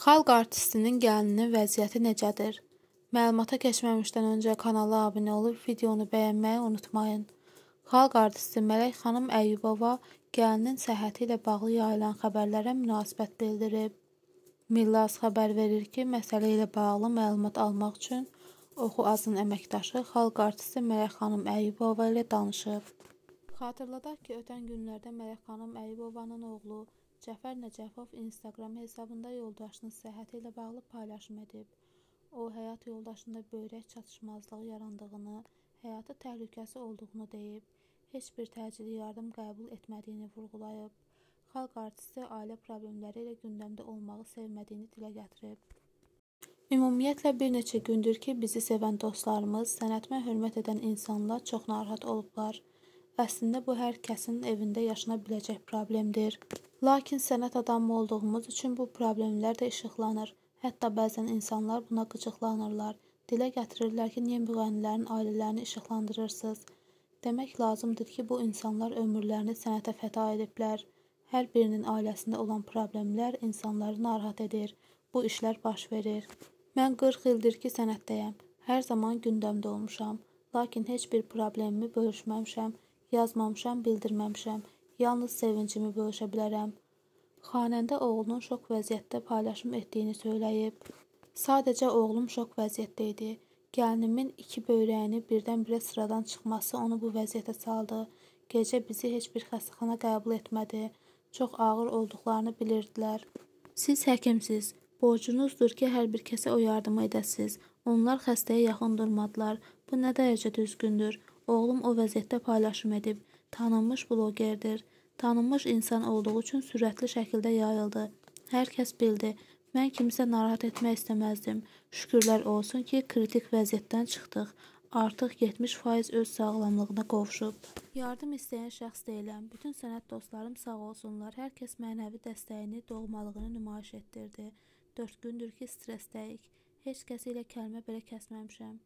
Xalq artistinin gəlinin vəziyyəti necədir? Məlumata keçməmişdən öncə kanala abunə olub videonu bəyənməyi unutmayın. Xalq artisti Mələk xanım Əyyubova gəlinin səhhəti ilə bağlı yayılan xəbərlərə münasibət bildirib. Millaz xəbər verir ki, məsələ ilə bağlı məlumat almaq üçün Oxu Azın əməkdaşı xalq artisti Mələk xanım Əyyubova ilə danışıb. Xatırladaq ki, ötən günlərdə Mələk xanım Əyyubovanın oğlu Cəfər Nəcəfov Instagram hesabında yoldaşının səhhəti ilə bağlı paylaşım edib. O, həyat yoldaşında böyrək çatışmazlığı yarandığını, həyatı təhlükəsi olduğunu deyib, heç bir təcili yardım qəbul etmədiyini vurğulayıb. Xalq artisti ailə problemləri ilə gündəmdə olmağı sevmədiyini dilə gətirib. Ümumiyyətlə bir neçə gündür ki, bizi sevən dostlarımız, sənətimə hörmət edən insanlar çox narahat olublar. Əslində bu hər kəsin evində yaşana biləcək problemdir. Lakin sənət adamı olduğumuz üçün bu problemlər də işıqlanır. Hətta bəzən insanlar buna qıcıqlanırlar. Dilə gətirirlər ki, niyə müğənnilərin ailələrini işıqlandırırsınız? Demək lazımdır ki, bu insanlar ömürlərini sənətə fəda ediblər. Hər birinin ailəsində olan problemlər insanları narahat edir. Bu işlər baş verir. Mən 40 ildir ki, sənətdəyəm. Hər zaman gündəmdə olmuşam. Lakin heç bir problemimi bölüşməmişəm, yazmamışam, bildirməmişəm. Yalnız sevincimi bölüşə bilərəm. Xanəndə oğlunun şok vəziyyətdə paylaşım etdiyini söyləyib. Sadəcə oğlum şok vəziyyətdə idi. Gəlinimin 2 böyrəyini birdən-birə sıradan çıxması onu bu vəziyyətə saldı. Gecə bizi heç bir xəstəxana qəbul etmədi. Çox ağır olduqlarını bilirdilər. Siz həkimsiz. Borcunuzdur ki, hər bir kəsə o yardımı edəsiniz. Onlar xəstəyə yaxın durmadılar. Bu nə dərəcə düzgündür? Oğlum o vəziyyətdə paylaşım edib. Tanınmış blogerdir. Tanınmış insan olduğu üçün sürətli şəkildə yayıldı. Hər kəs bildi. Mən kimsə narahat etmək istəməzdim. Şükürlər olsun ki, kritik vəziyyətdən çıxdıq. Artıq 70% öz sağlamlığına qovuşub. Yardım istəyən şəxs deyiləm. Bütün sənət dostlarım sağ olsunlar. Hər kəs mənəvi dəstəyini, doğmalığını nümayiş etdirdi. 4 gündür ki, stressdəyik. Heç kəsi ilə kəlmə belə kəsməmişəm.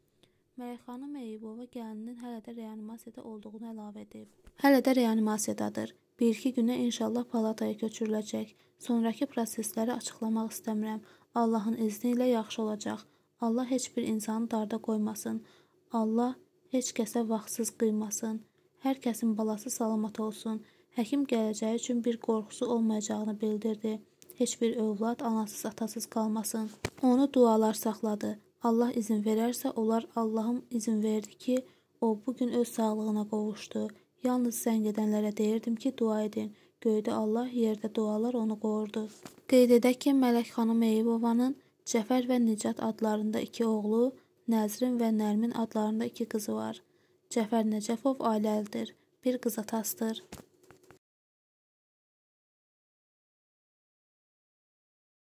Mələk xanım Əyyubova gəlinin hələ də reanimasiyada olduğunu əlavə edib. Hələ də reanimasiyadadır. 1-2 günə inşallah palataya köçürüləcək. Sonrakı prosesləri açıqlamaq istəmirəm. Allahın izni ilə yaxşı olacaq. Allah heç bir insanı darda qoymasın. Allah heç kəsə vaxtsız qıymasın. Hər kəsin balası salamat olsun. Həkim gələcəyi üçün bir qorxusu olmayacağını bildirdi. Heç bir övlad anasız atasız qalmasın. Onu dualar saxladı. Allah izin verərsə, olar Allahım izin verdi ki, o bugün öz sağlığına qovuşdu. Yalnız zəng edənlərə deyirdim ki, dua edin. Göydə Allah, yerdə dualar onu qorurdu. Qeyd edək ki, Mələk xanım Əyyubovanın Cəfər və Nicat adlarında 2 oğlu, Nəzrin və Nərmin adlarında 2 qızı var. Cəfər Nəcəfov ailəlidir. Bir qız atasıdır.